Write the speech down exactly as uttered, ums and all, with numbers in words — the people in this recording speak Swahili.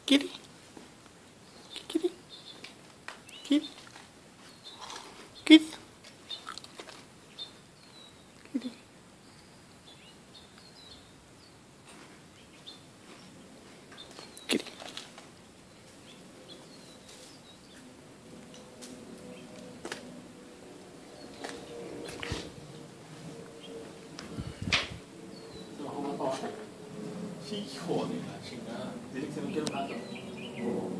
Kitty. Kitty. Kitty. Kitty. Kitty. Kitty. Sí, hijo de la chingada. Dile que no quiero gato.